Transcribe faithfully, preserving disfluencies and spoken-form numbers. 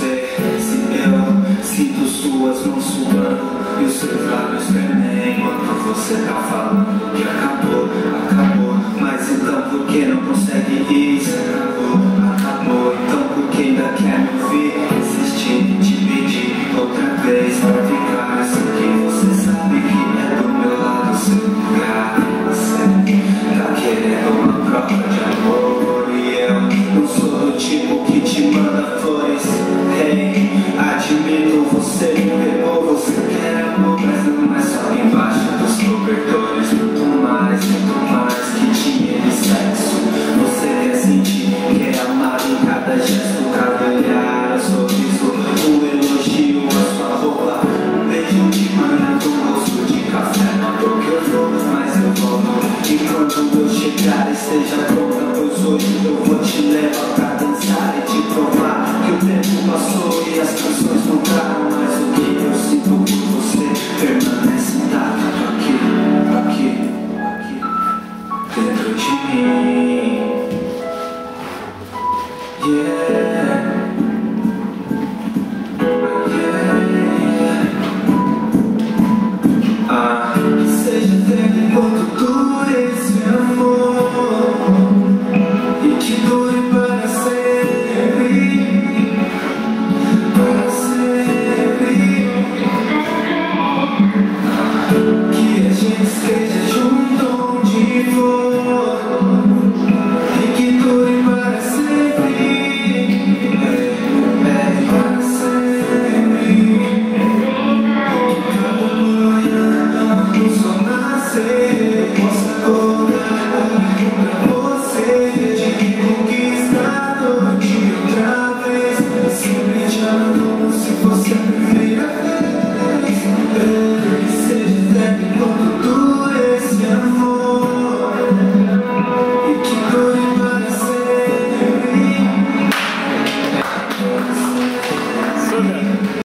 sei se eu sinto suas mãos suando e os seus lábios tremem enquanto você tá falando que acabou, acabou. Mas então por que não consegue ir? Se acabou,